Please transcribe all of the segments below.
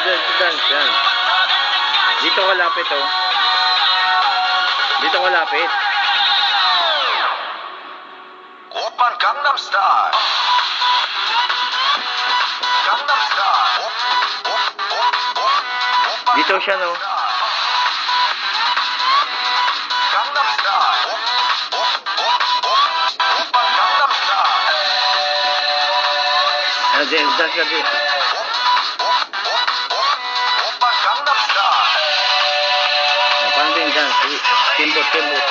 dance yan. Dito kalapit oh. Dito kalapit. Oppan Gangnam Style. Gangnam Style. Dito siya no. Gangnam Style. Oppan Gangnam Style. Ano din, dance ka din. Oppan Gangnam Style. Paano din dance? Kimbot.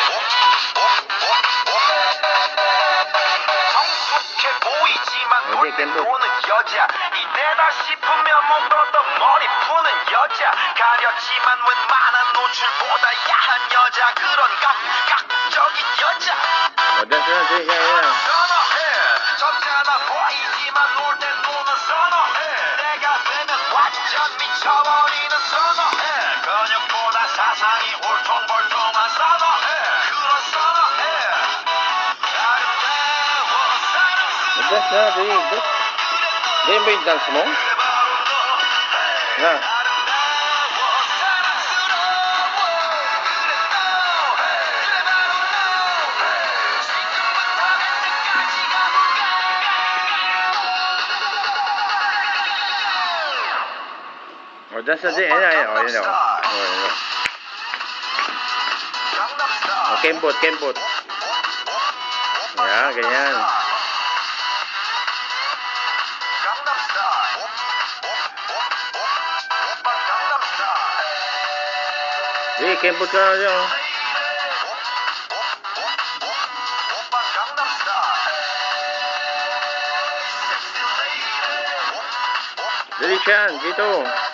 성숙해 보이지만 어디 놀때 겜보? 노는 여자 이때다 싶으면 묶었던 머리 푸는 여자 가렸지만 웬만한 노출보다 야한 여자 그런 감각적인 여자 Dance na din. Yan. 선어해 점잖아 보이지만 놀 때 노는 선어해 내가 되면 완전 미쳐버리는 선어해 근육보다 사상이 울퉁불퉁한 선어해 그런 선어해 아름다워 사랑스러워 Dance na din. Yan ba yung dance mo? Na. Dance na din. Ayan. Kembot. Yan, ganyan. Sige, kembot ka na dyan. Dali siya, dito.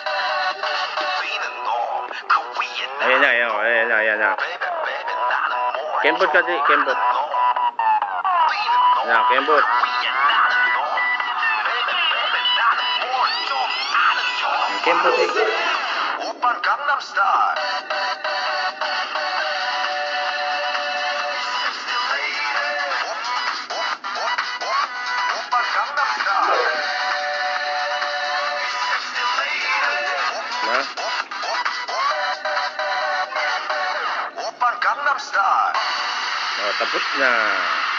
Ayan na. Kembot ka di, kembot. Yan, kembot. Kembot eh. Oppan Gangnam Style. Oppan Gangnam Style. Na. Oppan Gangnam Style. Tapos na.